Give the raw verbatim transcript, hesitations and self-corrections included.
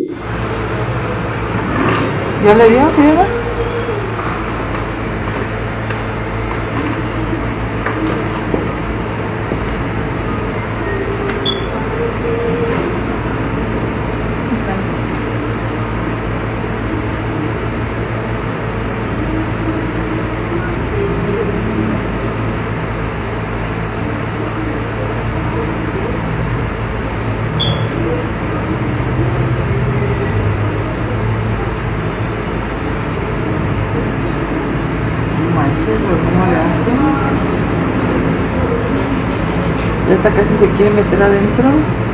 ¿Ya le dio, sí, verdad? ¿Cómo le hace? Ya está casi se quiere meter adentro.